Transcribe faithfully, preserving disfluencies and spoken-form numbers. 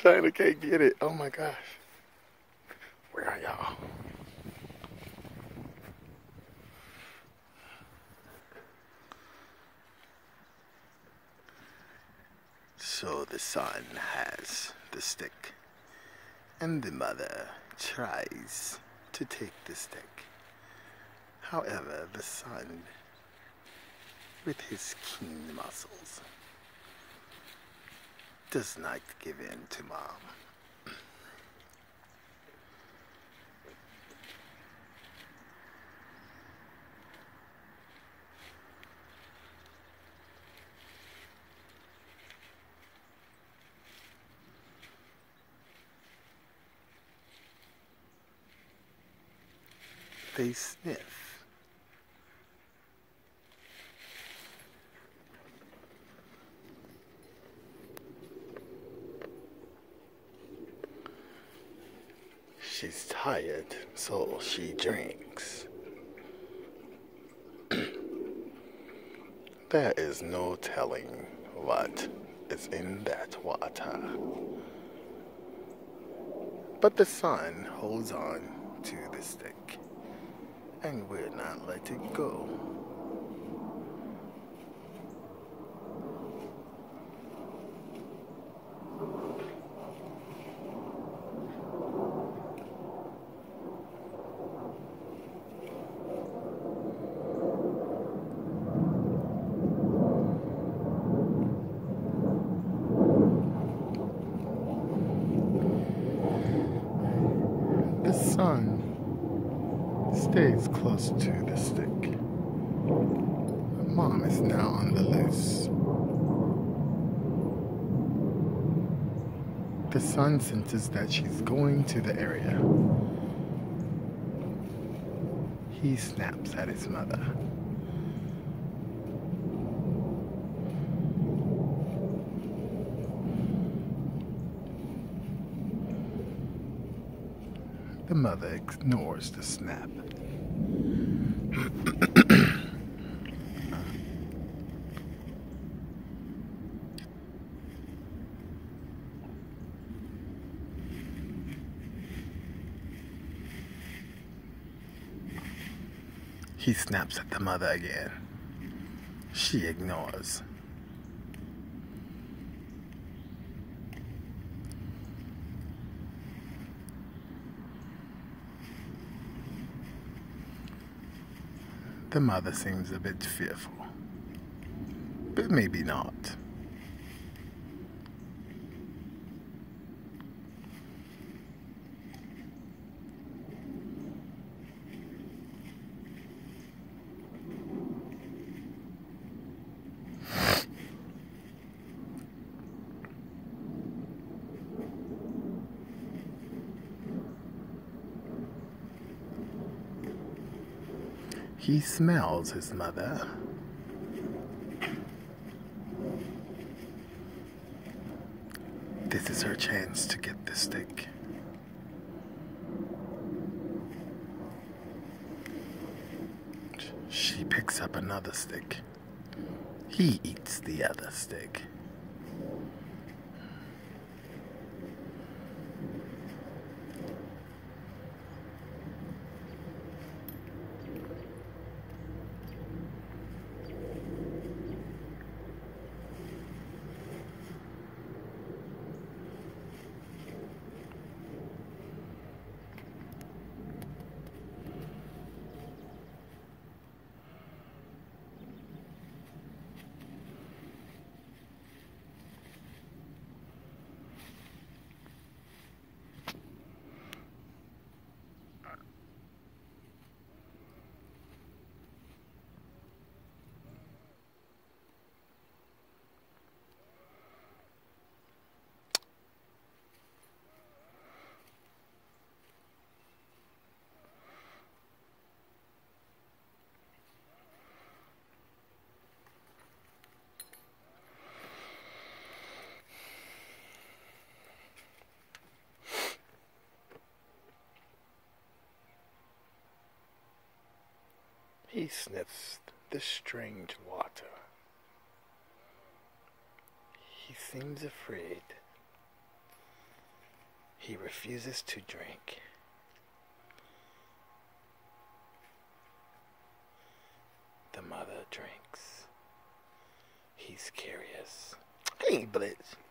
trying to can't get it. Oh my gosh. Where are y'all? So the son has the stick, and the mother tries to take the stick. However, the son, with his keen muscles, does not give in to mom. They sniff. She's tired, so she drinks. There is no telling what is in that water. But the son holds on to the stick, and will not let it go. The son stays close to the stick. Mom is now on the loose. The son senses that she's going to the area. He snaps at his mother. The mother ignores the snap. He snaps at the mother again. She ignores. The mother seems a bit fearful, but maybe not. He smells his mother. This is her chance to get the stick. She picks up another stick. He eats the other stick. He sniffs the strange water. He seems afraid. He refuses to drink. The mother drinks. He's curious. Hey, Blitz.